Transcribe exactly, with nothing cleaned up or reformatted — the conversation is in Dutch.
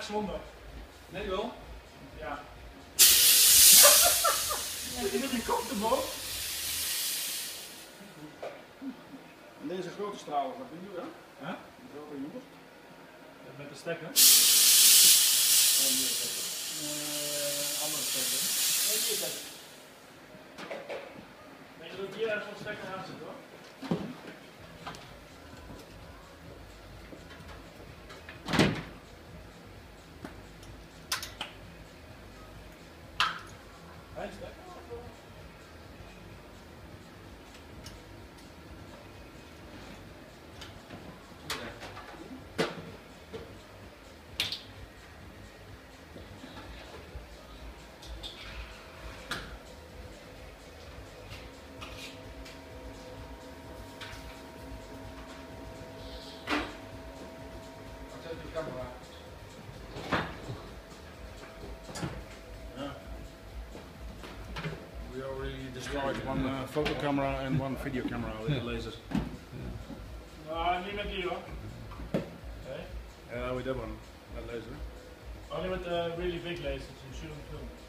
zonder. Nee wel? Ja. Je met je kop erboven. En deze grote stralen, wat doen jullie dan? Huh? Die grote jongens? Met de stekker? Andere stekker. Uh, andere stekker. Nee, die stekker. Nee, je doet hier ergens zo'n stekker aan zitten hoor. Hij stekker? Camera. Yeah. We already destroyed one uh, photo camera and one video camera with the lasers. Nou, niet met die hoor. Okay. Yeah, we did one, that laser. Only with the really big lasers, you shouldn't film.